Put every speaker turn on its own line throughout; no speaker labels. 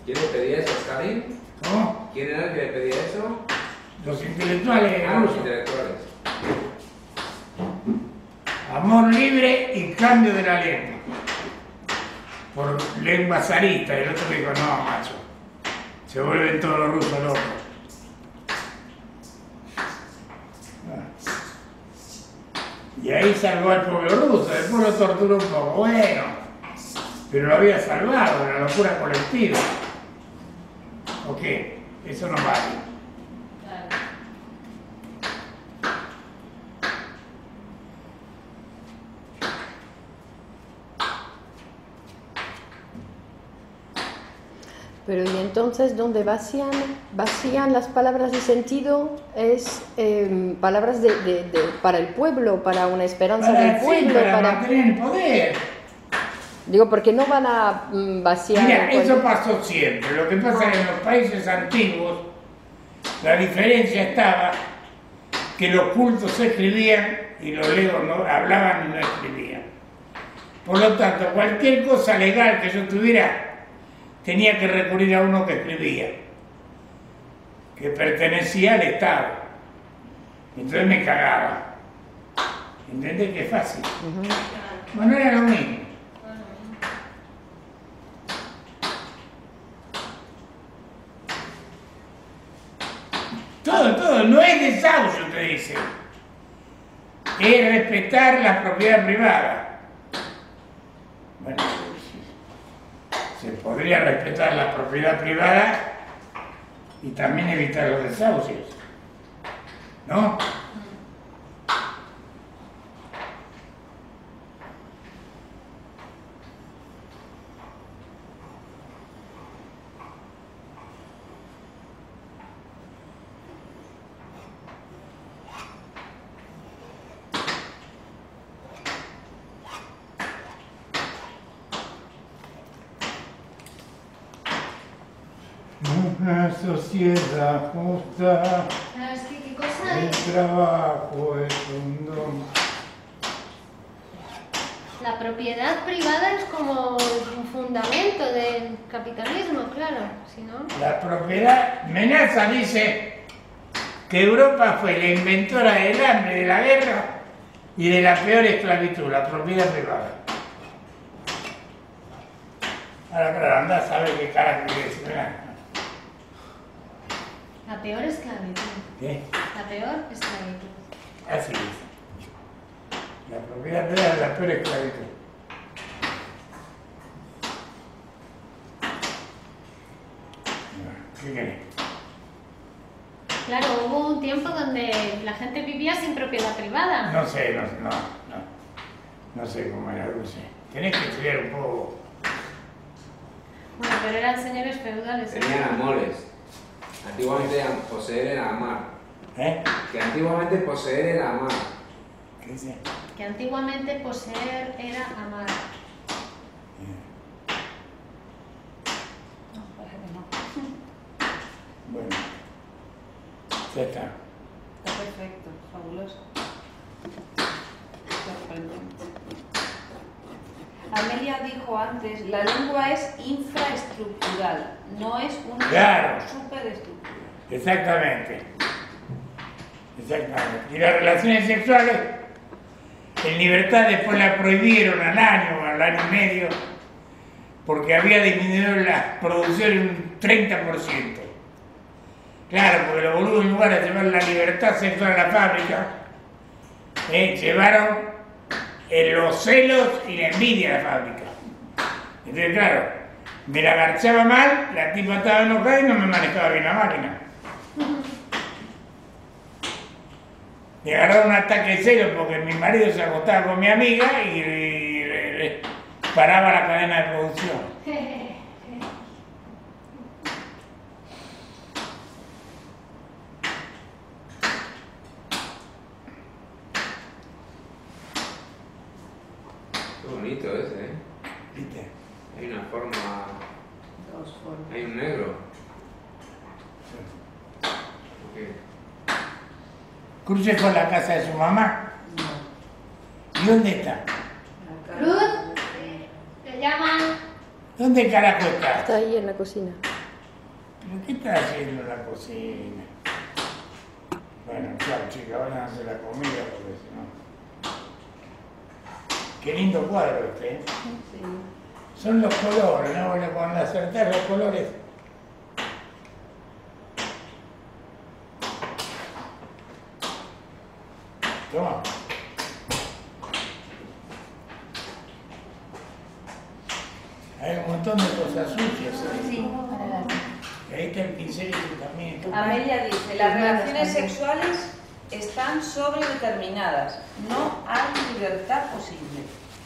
¿Quién le pedía eso? ¿Stalin?
¿Cómo?
¿Quién era el que le pedía eso?
Los intelectuales
Los
rusos.
intelectuales.
Amor libre y cambio de la lengua. Por lengua zarista. Y el otro dijo, no, macho. Se vuelven todos los rusos locos. Y ahí salvó al pueblo ruso. Después lo torturó un poco. Bueno, pero lo había salvado, una locura colectiva. ¿O qué? Eso no vale.
Pero y entonces donde vacían las palabras de sentido es palabras para el pueblo, para una esperanza del pueblo,
para mantener el poder.
Digo, porque no van a vaciar...
Mira, eso pasó siempre. Lo que pasa es que en los países antiguos la diferencia estaba que los cultos se escribían y los legos no hablaban y no escribían. Por lo tanto, cualquier cosa legal que yo tuviera tenía que recurrir a uno que escribía, que pertenecía al Estado. Entonces me cagaba. ¿Entendés que es fácil? Bueno, era lo mismo. Todo, no es desahucio, te dice. Es respetar la propiedad privada. Bueno, se podría respetar la propiedad privada y también evitar los desahucios, ¿no? Una sociedad justa,
¿Sabes qué cosa
el
es?
trabajo es un don.
La propiedad privada es como un fundamento del capitalismo, claro, si no...
La propiedad, Menaza dice que Europa fue la inventora del hambre, de la guerra y de la peor esclavitud, la propiedad privada. Ahora, claro, anda a saber qué carajo quiere decir Menaza.
La peor esclavitud.
¿Qué?
La peor esclavitud.
Así es. La propiedad privada es la peor esclavitud. ¿Qué querés?
Claro, hubo un tiempo donde la gente vivía sin propiedad privada.
No sé, no sé cómo era Dulce. Tenés que estudiar un poco.
Bueno, pero eran señores feudales.
Tenían amores. Antiguamente poseer era amar.
¿Eh?
Que antiguamente poseer era amar.
¿Qué dice?
Que antiguamente poseer era amar.
No, parece que no.
Bueno, ya está.
Está perfecto, fabuloso. Sorprendente. Amelia dijo antes, la lengua es infraestructural, no es una
Claro.
superestructura.
Exactamente. Exactamente. Y las relaciones sexuales, en libertad después la prohibieron al año y medio, porque había disminuido la producción en un 30%. Claro, porque los boludos en lugar de llevar la libertad sexual a la fábrica, llevaron los celos y la envidia a la fábrica. Entonces, claro, me la garchaba mal, la tipa estaba enojada y no me manejaba bien la máquina. Me agarraron un ataque de celos porque mi marido se acostaba con mi amiga y paraba la cadena de producción.
Qué bonito ese, ¿eh?
¿Viste?
Hay una forma...
Dos formas.
Hay un negro. Ok.
Cruce con la casa de su mamá.
No.
¿Y dónde está?
La cara.
Ruth, te llaman.
¿Dónde carajo está?
Está ahí en la cocina.
¿Pero qué está haciendo en la cocina? Bueno, chao chicas, van a hacer la comida porque si no... Qué lindo cuadro este, ¿eh?
Sí.
Son los colores, ¿no? Bueno, cuando acertar los colores... Toma. Hay un montón de cosas sucias.
Sí.
Ahí está el pincel y tú también.
Amelia dice, las relaciones sexuales están sobredeterminadas, no hay libertad posible.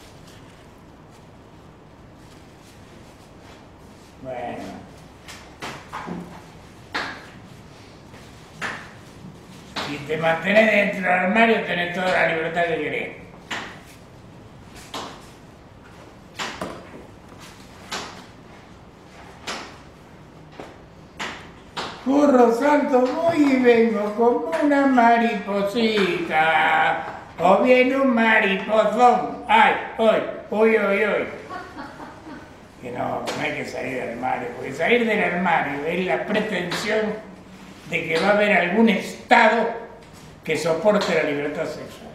Bueno. Si te mantenés dentro del armario, tenés toda la libertad que querés. Corro, salto, voy y vengo como una mariposita. O viene un mariposón. Ay, hoy, hoy, hoy, hoy. Que no hay que salir del armario, porque salir del armario es la pretensión de que va a haber algún Estado que soporte la libertad sexual.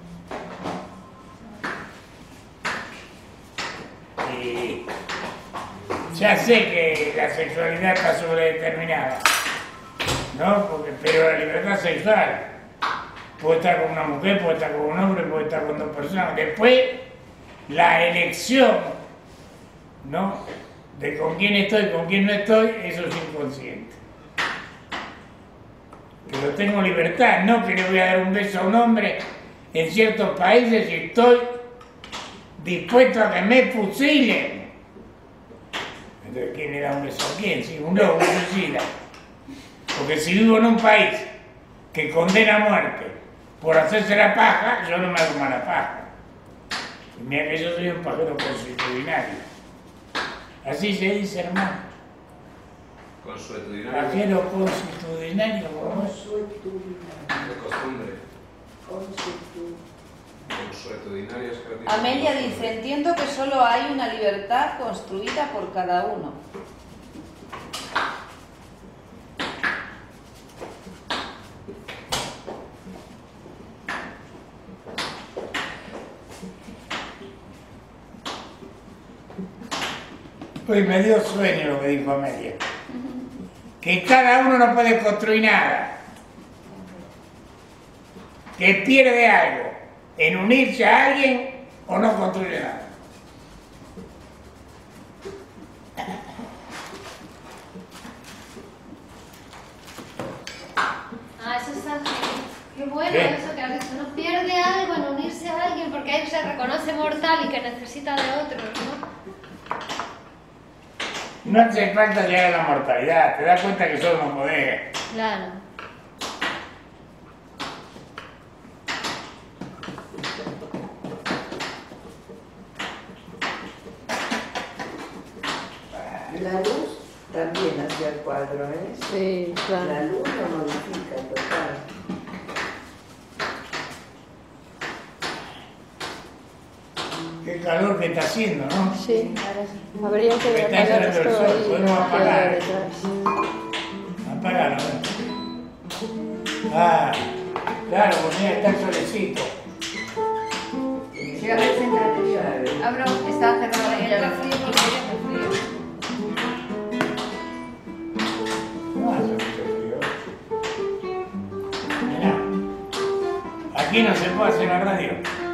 Y ya sé que la sexualidad está sobredeterminada, ¿no? Pero la libertad sexual puede estar con una mujer, puede estar con un hombre, puede estar con dos personas. Después, la elección, ¿no? De con quién estoy, con quién no estoy, eso es inconsciente. Pero tengo libertad, no que le voy a dar un beso a un hombre en ciertos países y estoy dispuesto a que me fusilen. Entonces, ¿quién le da un beso a quién? Si un lobo suicida. Porque si vivo en un país que condena a muerte por hacerse la paja, yo no me hago mala paja. Y mira que yo soy un pajero consuetudinario. Así se dice, hermano.
Consuetudinario.
Pajero consuetudinario, ¿cómo es?
De costumbre. Consuetudinario es que lo tiene.
Amelia dice, entiendo que solo hay una libertad construida por cada uno.
Pues me dio sueño lo que dijo Amelia. Que cada uno no puede construir nada. Que pierde algo en unirse a alguien o no construye nada.
Ah, eso está qué bueno
¿Qué?
eso que has dicho. No pierde algo en unirse a alguien porque él se reconoce mortal y que necesita de otros, ¿no?
No hace falta llegar a la mortalidad, te das cuenta que solo no podés.
Claro.
La luz también hacia el cuadro, ¿eh?
Sí, claro.
La luz lo modifica total.
Qué calor que está haciendo, ¿no?
Sí. Habría que
Me está
apagar
entrando el
esto
sol,
ahí.
podemos
no
apagar.
queda detrás.
Apágalo. Ah, claro, pues mira, está el solecito.
Llega a ver si entra el frío. Abro, está cerrado ahí. Entra frío porque hace frío.
No hace mucho frío. Mirá, aquí no se puede hacer la radio.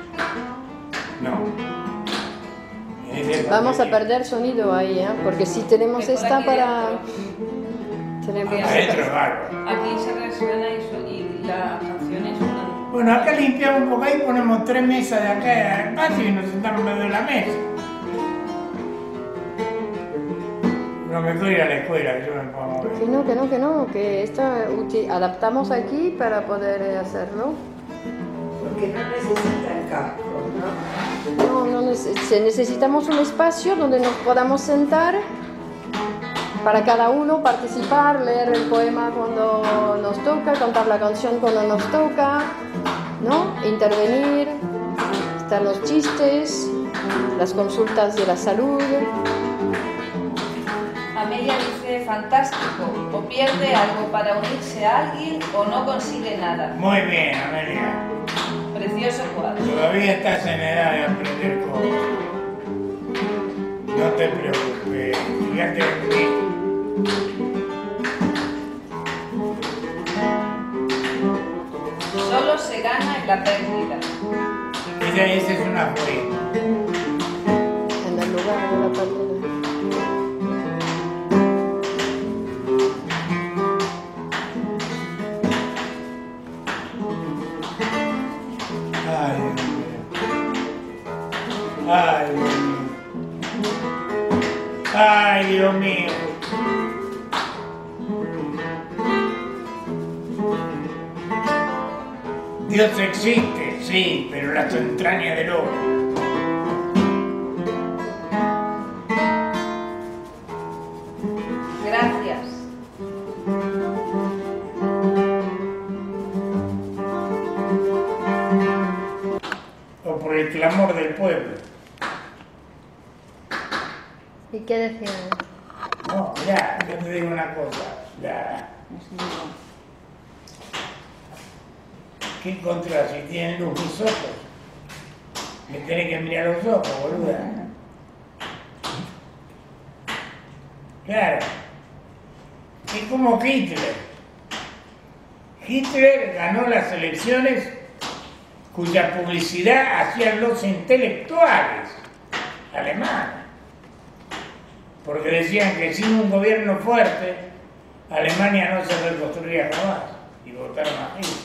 No. En este
Vamos a
papel.
perder sonido ahí, ¿eh? Porque si tenemos
Que por
esta
aquí
para...
dentro.
Tenemos...
Adentro es bárbaro.
Aquí se resuena y la canción es una...
Bueno, acá limpiamos un poco ahí, ponemos 3 mesas de acá al patio y nos sentamos en medio de la mesa. No me puedo ir a la escuela, que yo me puedo mover.
Que no, que esto adaptamos aquí para poder hacerlo.
Porque no necesitan casco, ¿no?
Necesitamos un espacio donde nos podamos sentar para cada uno participar, leer el poema cuando nos toca, cantar la canción cuando nos toca, ¿no? Intervenir, están los chistes, las consultas de la salud.
Amelia dice, fantástico, o pierde algo para unirse a alguien o no consigue nada.
Muy bien, Amelia.
Precioso cuadro.
Todavía estás en edad de aprender cosas. No te preocupes. Fíjate aquí.
Solo se gana en la pérdida.
Esa es una poema.
En el lugar de la pérdida.
Ay, Dios mío. Ay, Dios mío. Dios existe, sí, pero las entrañas del hombre.
Gracias.
O por el clamor del pueblo.
¿Y qué decían?
No, ya, yo te digo una cosa. Ya. ¿Qué encontrás si tienen luz mis ojos? Me tenés que mirar los ojos, boluda. Claro. Es como Hitler. Hitler ganó las elecciones cuya publicidad hacían los intelectuales alemanes. Porque decían que sin un gobierno fuerte, Alemania no se reconstruiría jamás. Y votaron a Hitler.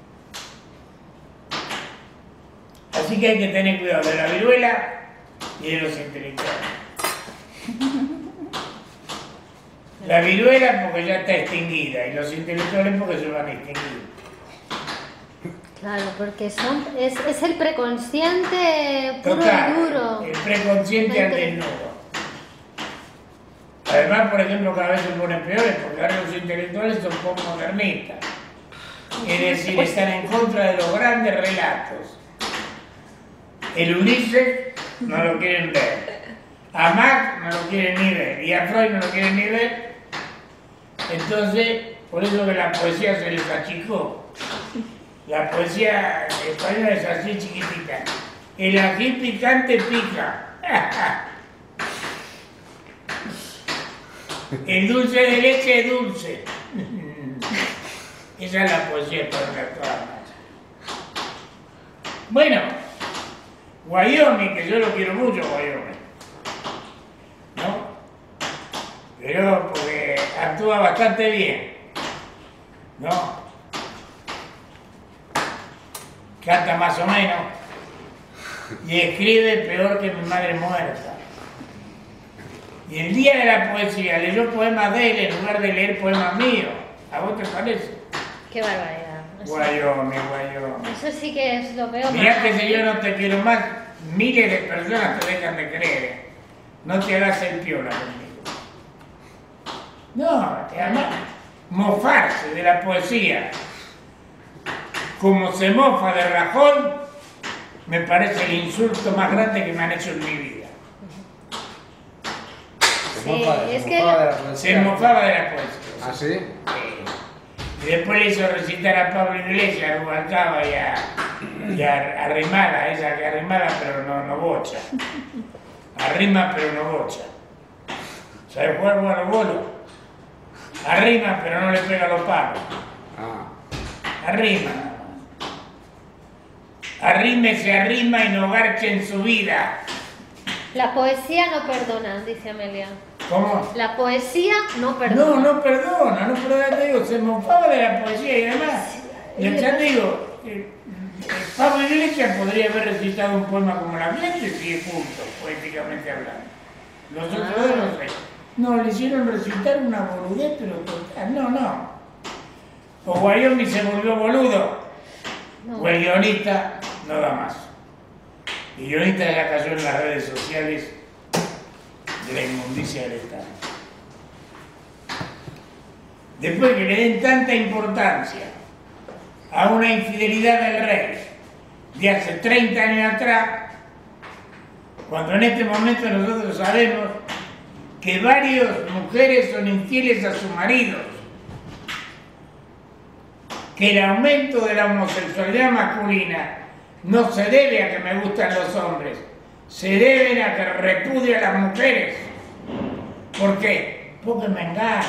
Así que hay que tener cuidado de la viruela y de los intelectuales. La viruela porque ya está extinguida y los intelectuales porque se van a extinguir.
Claro, porque es el preconsciente puro
Total,
y duro.
el preconsciente al desnudo. Además, por ejemplo, cada vez se ponen peores porque ahora los intelectuales son postmodernistas. Es decir, están en contra de los grandes relatos. El Ulises no lo quieren ver. A Marx no lo quieren ni ver. Y a Freud no lo quieren ni ver. Entonces, por eso que la poesía se les achicó. La poesía española es así chiquitita. El ají picante pica. El dulce de leche es dulce. Esa es la poesía española actual. Bueno, Wyoming, que yo lo quiero mucho, Wyoming. ¿No? Pero porque actúa bastante bien. ¿No? Canta más o menos. Y escribe peor que mi madre muerta. Y el día de la poesía leyó poemas de él en lugar de leer poemas míos. ¿A vos te parece?
Qué barbaridad.
Wyoming.
Eso sí que es lo peor.
Mirá que si yo no te quiero más, miles de personas te dejan de creer. No te hagas el piola conmigo. No, además, mofarse de la poesía como se mofa de Rajoy, me parece el insulto más grande que me han hecho en mi vida.
Sí, es que
Se mofaba de la poesía.
¿Ah, sí?
Y después le hizo recitar a Pablo Iglesias, a Rubalcaba y a Arrimada, esa que arrimada pero no bocha. Arrima pero no bocha. ¿Sabes jugar a los bolos? Arrima pero no le pega a los palos. Arrima. Arrime se arrima y no garche en su vida.
la poesía no perdona, dice Amelia.
¿Cómo?
La poesía no perdona.
No perdona, te digo, se mofaba de la poesía y además, ya te digo, Pablo Iglesias podría haber recitado un poema como La Glente y 10 puntos, poéticamente hablando. Los otros dos no sé. No, le hicieron recitar una boludez, pero total, no. O Wyoming se volvió boludo, o el guionista no da más. El guionista ya cayó en las redes sociales de la inmundicia del Estado. Después que le den tanta importancia a una infidelidad del rey de hace 30 años atrás, cuando en este momento nosotros sabemos que varias mujeres son infieles a sus maridos, que el aumento de la homosexualidad masculina no se debe a que me gustan los hombres, se deben a que repudio a las mujeres. ¿Por qué? Porque me engañan.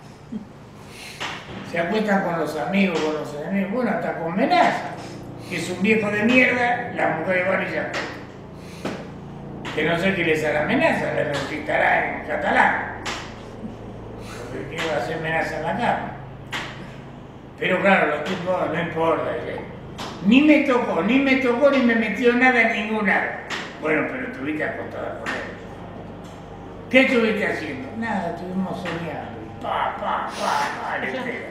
Se acuestan con los amigos, con los enemigos, bueno, hasta con Menaza, que es un viejo de mierda, las mujeres van y se acuestan. Que no sé qué les hará Menaza, le recitará en catalán. Porque ¿qué va a hacer Menaza en la cama? Pero claro, los tipos no importa. Ni me tocó, ni me metió nada en ningún lado. Bueno, pero estuviste acostada con él. ¿Qué estuviste haciendo? Nada, estuvimos soñando. Le pega.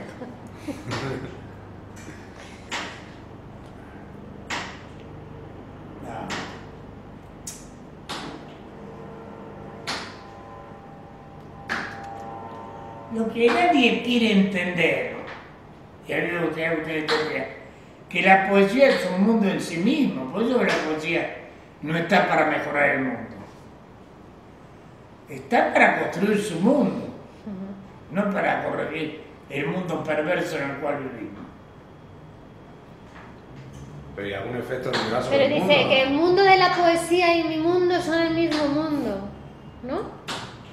No. Lo que nadie quiere entender, y algo que ustedes decían, que la poesía es un mundo en sí mismo, por eso la poesía no está para mejorar el mundo. Está para construir su mundo, no para corregir el mundo perverso en el cual vivimos.
Pero ¿y algún efecto negativo sobre
Pero
el
dice
mundo?
que el mundo de la poesía y mi mundo son el mismo mundo, ¿no?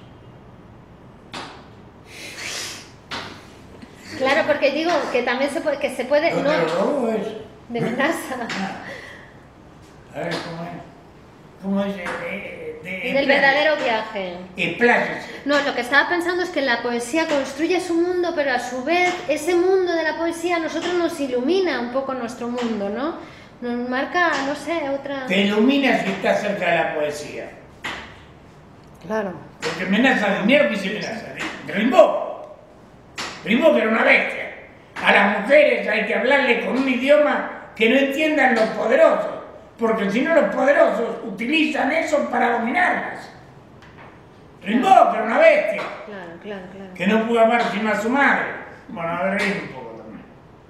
Claro, porque digo que también se puede,
¿Dónde lo robó eso?
de Menaza.
A ver, ¿cómo es?
Y del verdadero viaje.
Expláyese.
No, lo que estaba pensando es que la poesía construye su mundo, pero a su vez ese mundo de la poesía a nosotros nos ilumina un poco nuestro mundo, ¿no? Nos marca, no sé, otra...
Te ilumina si estás cerca de la poesía.
Claro.
Porque Menaza de mierda, ¿qué dice Menaza? Rimbaud. Rimbaud que era una bestia. A las mujeres hay que hablarle con un idioma que no entiendan los poderosos, porque si no los poderosos utilizan eso para dominarlas. Rimbaud que era una bestia.
Claro.
Que no pudo amar sino a su madre. Bueno, a ver, reír un poco también.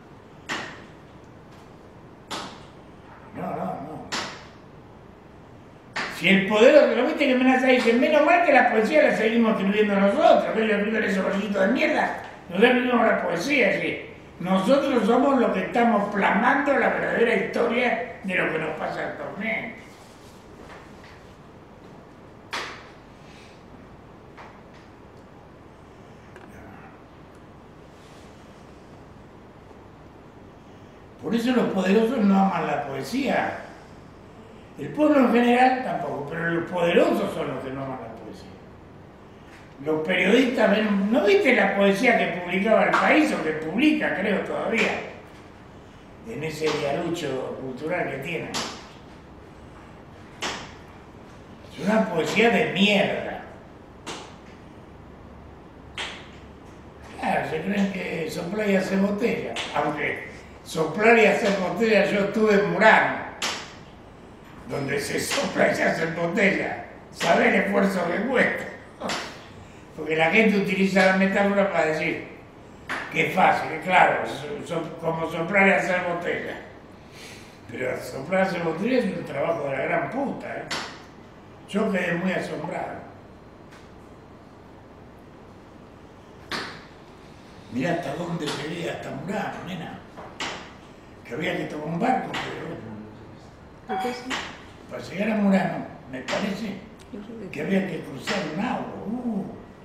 No. Si el poderoso, ¿lo viste que Menaza dice? Menos mal que la poesía la seguimos escribiendo nosotros, que ellos escriben esos versitos de mierda. Nosotros escribimos la poesía, sí. Nosotros somos los que estamos plasmando la verdadera historia de lo que nos pasa actualmente. Por eso los poderosos no aman la poesía. El pueblo en general tampoco, pero los poderosos son los que no aman la poesía. Los periodistas ven... ¿No viste la poesía que publicaba El País o que publica, creo, todavía? En ese diarucho cultural que tiene. Es una poesía de mierda. Claro, se creen que soplar y hacer botella. Aunque soplar y hacer botella, yo estuve en Murano, donde se sopla y se hace botella. ¿Sabés el esfuerzo que cuesta? Porque la gente utiliza la metáfora para decir que es fácil, claro, como soplar y hacer botella. Pero soplar y hacer botella es un trabajo de la gran puta, ¿eh? Yo quedé muy asombrado. Mirá hasta dónde llegué, hasta Murano, nena. Que había que tomar un barco, pero para llegar a Murano, me parece que había que cruzar un agua.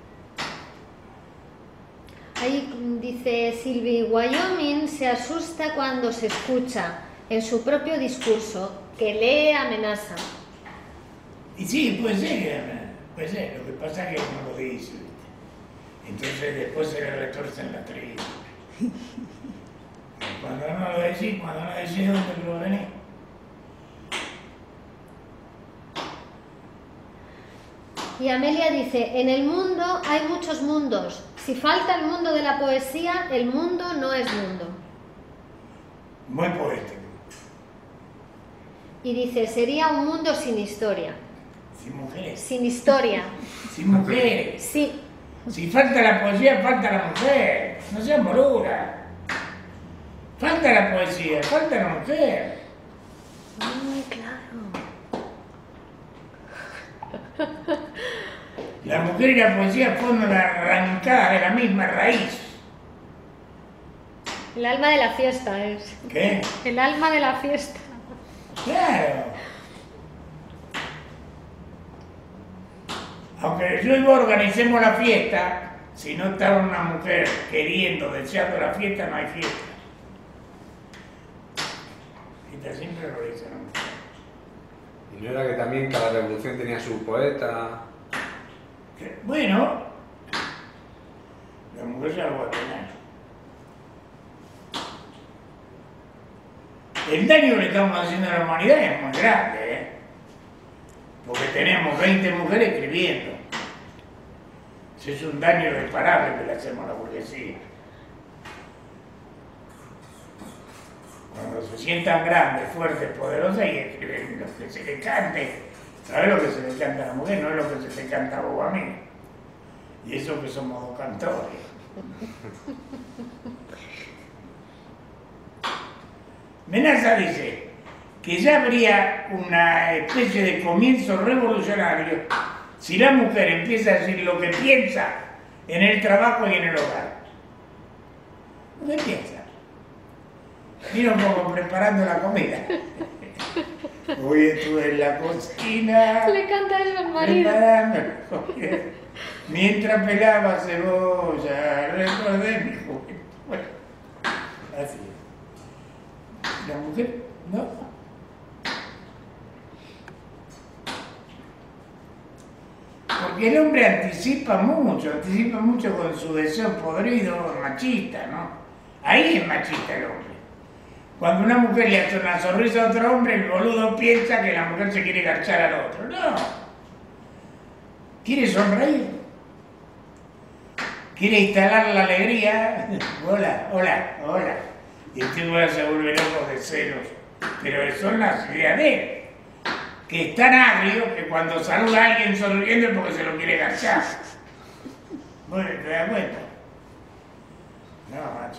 Ahí dice Silvi, Wyoming se asusta cuando se escucha en su propio discurso que lee amenaza.
Y sí, puede ser, lo que pasa es que no lo dice, ¿viste? Entonces después se le retuercen la tripa. Cuando no lo decís, ¿dónde provenís?
Y Amelia dice, en el mundo hay muchos mundos. Si falta el mundo de la poesía, el mundo no es mundo.
Muy poético.
Y dice, sería un mundo sin historia.
Sin mujeres.
Sin historia.
Sin mujeres.
Sí.
Si falta la poesía, falta la mujer. No seas morura. Falta la poesía, falta la mujer.
Claro.
La mujer y la poesía fueron arrancadas de la misma raíz.
El alma de la fiesta es.
¿Qué?
El alma de la fiesta.
Claro. Aunque yo y vos organicemos la fiesta, si no está una mujer queriendo, deseando la fiesta, no hay fiesta. Fiesta siempre lo dice la mujer.
¿Y no era que también cada revolución tenía su poeta?
Bueno, la mujer ya lo va a tener. El daño que le estamos haciendo a la humanidad es muy grande, ¿eh? Porque tenemos 20 mujeres escribiendo. Ese es un daño irreparable que le hacemos a la burguesía. Cuando se sientan grandes, fuertes, poderosas y escriben lo que se le cante. ¿Sabes lo que se le canta a la mujer? No es lo que se le canta a vos a mí. Y eso que somos dos cantores. Menaza dice que ya habría una especie de comienzo revolucionario si la mujer empieza a decir lo que piensa en el trabajo y en el hogar. ¿Qué piensa? Mira un poco preparando la comida. Hoy estuve en la cocina.
Le canta eso al marido.
Preparando la comida. Mientras pelaba cebolla, recordé mi juventud. Bueno, así es. La mujer, no. Porque el hombre anticipa mucho con su deseo podrido, machista, ¿no? Ahí es machista el hombre. Cuando una mujer le hace una sonrisa a otro hombre, el boludo piensa que la mujer se quiere garchar al otro. No. Quiere sonreír. Quiere instalar la alegría. Hola, hola, hola. Y el tipo ya se vuelve loco de celos. Pero son las ideas de él. Que es tan agrio que cuando saluda a alguien sonriendo es porque se lo quiere garchar. Bueno, ¿te das cuenta? No, macho.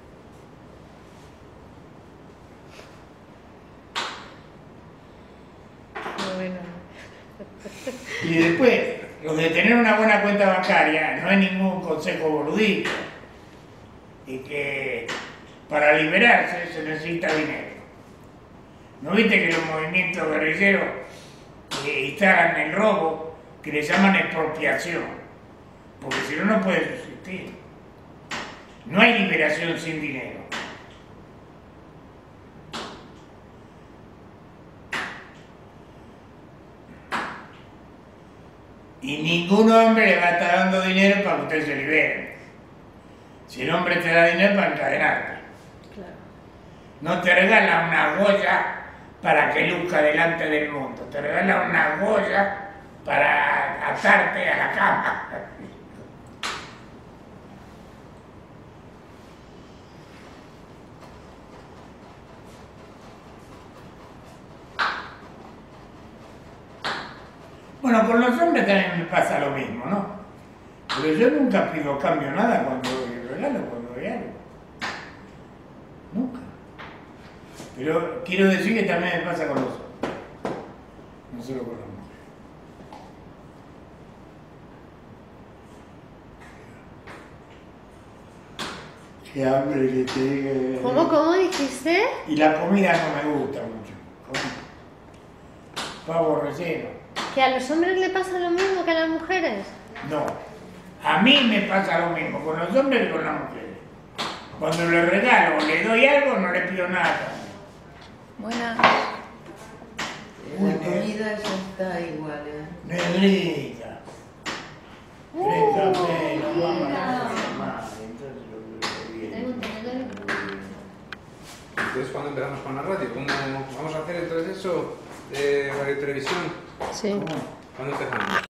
Bueno.
Y después, lo de tener una buena cuenta bancaria no es ningún consejo boludito. Y que para liberarse se necesita dinero. ¿No viste que los movimientos guerrilleros instalan el robo, que le llaman expropiación? Porque si no, no puede subsistir. No hay liberación sin dinero. Y ningún hombre le va a estar dando dinero para que usted se libere. Si el hombre te da dinero para encadenarte.
Claro.
No te regala una Goya para que luzca delante del mundo. Te regala una Goya para atarte a la cama. Bueno, con los hombres también me pasa lo mismo, ¿no? Pero yo nunca pido cambio nada cuando regalo, cuando doy algo. Nunca. Pero quiero decir que también me pasa con los hombres. No solo con las mujeres. Qué hambre que te...
¿Cómo dijiste?
Y la comida no me gusta mucho. Pavo relleno.
¿Que a los hombres le pasa lo mismo que a las mujeres?
No, a mí me pasa lo mismo con los hombres que con las mujeres. Cuando le regalo o le doy algo, no le pido nada.
Buena.
Uy,
La comida ya está igual, ¿eh?
Negrita. ¿Querés café? No vamos a hacer más. Entonces lo que
Tengo un tenedor.
Entonces, ¿cuándo empezamos con la radio? ¿Cómo vamos a hacer entonces eso de radio y televisión?
Sí.
¿Cómo?
¿Cuándo empezamos?